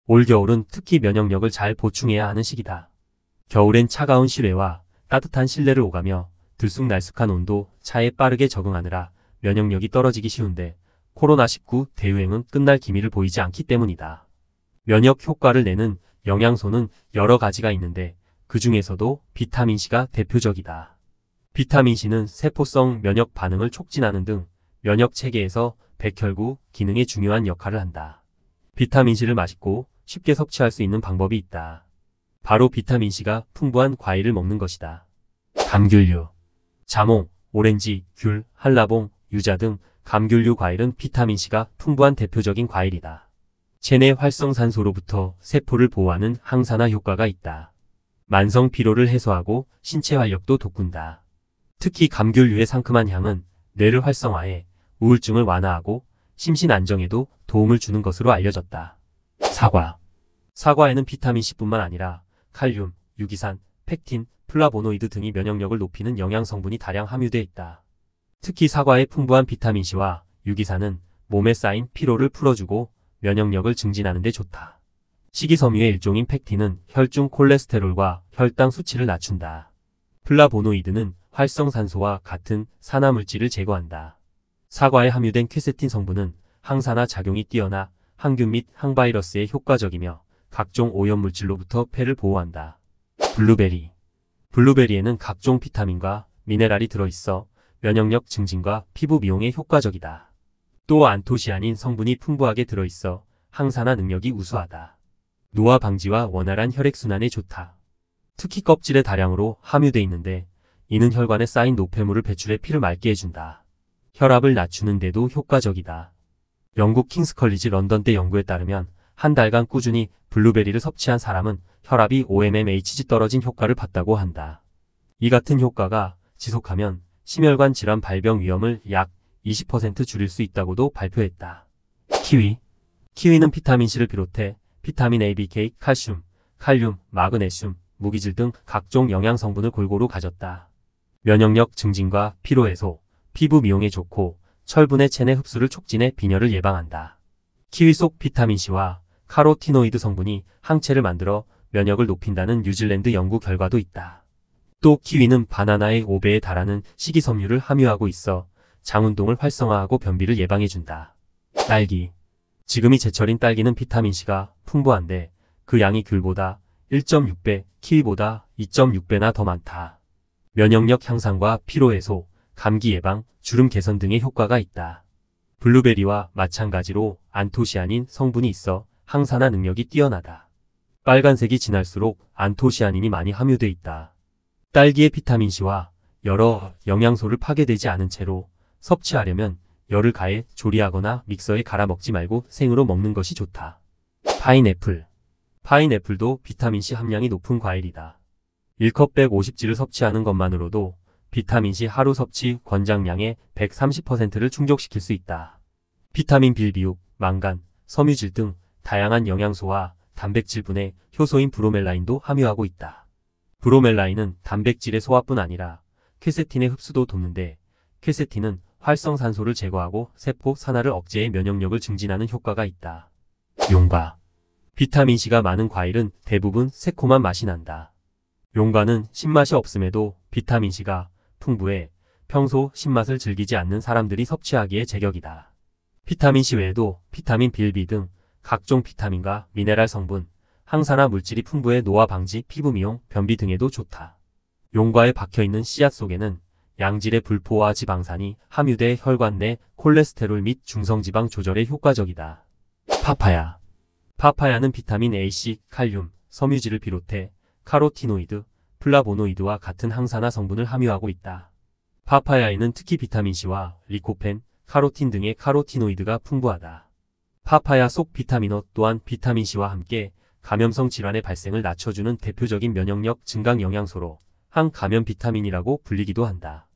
올겨울은 특히 면역력을 잘 보충해야 하는 시기다. 겨울엔 차가운 실외와 따뜻한 실내를 오가며 들쑥날쑥한 온도 차에 빠르게 적응하느라 면역력이 떨어지기 쉬운데 코로나19 대유행은 끝날 기미를 보이지 않기 때문이다. 면역 효과를 내는 영양소는 여러 가지가 있는데 그 중에서도 비타민C가 대표적이다. 비타민C는 세포성 면역 반응을 촉진하는 등 면역 체계에서 백혈구 기능에 중요한 역할을 한다. 비타민C를 맛있고 쉽게 섭취할 수 있는 방법이 있다. 바로 비타민C가 풍부한 과일을 먹는 것이다. 감귤류, 자몽, 오렌지, 귤, 한라봉, 유자 등 감귤류 과일은 비타민C가 풍부한 대표적인 과일이다. 체내 활성산소로부터 세포를 보호하는 항산화 효과가 있다. 만성 피로를 해소하고 신체 활력도 돋군다. 특히 감귤류의 상큼한 향은 뇌를 활성화해 우울증을 완화하고 심신 안정에도 도움을 주는 것으로 알려졌다. 사과. 사과에는 비타민C뿐만 아니라 칼륨, 유기산, 펙틴, 플라보노이드 등이 면역력을 높이는 영양 성분이 다량 함유되어 있다. 특히 사과의 풍부한 비타민C와 유기산은 몸에 쌓인 피로를 풀어주고 면역력을 증진하는 데 좋다. 식이섬유의 일종인 펙틴은 혈중 콜레스테롤과 혈당 수치를 낮춘다. 플라보노이드는 활성산소와 같은 산화물질을 제거한다. 사과에 함유된 퀘세틴 성분은 항산화 작용이 뛰어나 항균 및 항바이러스에 효과적이며 각종 오염물질로부터 폐를 보호한다. 블루베리. 블루베리에는 각종 비타민과 미네랄이 들어있어 면역력 증진과 피부 미용에 효과적이다. 또 안토시아닌 성분이 풍부하게 들어있어 항산화 능력이 우수하다. 노화 방지와 원활한 혈액순환에 좋다. 특히 껍질에 다량으로 함유되어 있는데 이는 혈관에 쌓인 노폐물을 배출해 피를 맑게 해준다. 혈압을 낮추는 데도 효과적이다. 영국 킹스컬리지 런던대 연구에 따르면 한 달간 꾸준히 블루베리를 섭취한 사람은 혈압이 5mmHg 떨어진 효과를 봤다고 한다. 이 같은 효과가 지속하면 심혈관 질환 발병 위험을 약 20% 줄일 수 있다고도 발표했다. 키위. 키위는 비타민C를 비롯해 비타민 A, B, K, 칼슘, 칼륨, 마그네슘, 무기질 등 각종 영양 성분을 골고루 가졌다. 면역력 증진과 피로 해소, 피부 미용에 좋고 철분의 체내 흡수를 촉진해 빈혈을 예방한다. 키위 속 비타민C와 카로티노이드 성분이 항체를 만들어 면역을 높인다는 뉴질랜드 연구 결과도 있다. 또 키위는 바나나의 5배에 달하는 식이섬유를 함유하고 있어 장운동을 활성화하고 변비를 예방해준다. 딸기. 지금이 제철인 딸기는 비타민C가 풍부한데 그 양이 귤보다 1.6배, 키위보다 2.6배나 더 많다. 면역력 향상과 피로 해소, 감기 예방, 주름 개선 등의 효과가 있다. 블루베리와 마찬가지로 안토시아닌 성분이 있어 항산화 능력이 뛰어나다. 빨간색이 진할수록 안토시아닌이 많이 함유되어 있다. 딸기의 비타민C와 여러 영양소를 파괴되지 않은 채로 섭취하려면 열을 가해 조리하거나 믹서에 갈아 먹지 말고 생으로 먹는 것이 좋다. 파인애플. 파인애플도 비타민C 함량이 높은 과일이다. 1컵 150g를 섭취하는 것만으로도 비타민C 하루 섭취 권장량의 130%를 충족시킬 수 있다. 비타민 빌비육, 망간, 섬유질 등 다양한 영양소와 단백질분해 효소인 브로멜라인도 함유하고 있다. 브로멜라인은 단백질의 소화뿐 아니라 퀘세틴의 흡수도 돕는데 퀘세틴은 활성산소를 제거하고 세포 산화를 억제해 면역력을 증진하는 효과가 있다. 용과. 비타민C가 많은 과일은 대부분 새콤한 맛이 난다. 용과는 신맛이 없음에도 비타민C가 풍부해 평소 신맛을 즐기지 않는 사람들이 섭취하기에 제격이다. 비타민C 외에도 비타민 빌비 등 각종 비타민과 미네랄 성분, 항산화 물질이 풍부해 노화 방지, 피부 미용, 변비 등에도 좋다. 용과에 박혀있는 씨앗 속에는 양질의 불포화 지방산이 함유돼 혈관 내 콜레스테롤 및 중성지방 조절에 효과적이다. 파파야. 파파야는 비타민 A, C, 칼륨, 섬유질을 비롯해 카로티노이드, 플라보노이드와 같은 항산화 성분을 함유하고 있다. 파파야에는 특히 비타민C와 리코펜, 카로틴 등의 카로티노이드가 풍부하다. 파파야 속 비타민O 또한 비타민C와 함께 감염성 질환의 발생을 낮춰주는 대표적인 면역력 증강 영양소로 항감염 비타민이라고 불리기도 한다.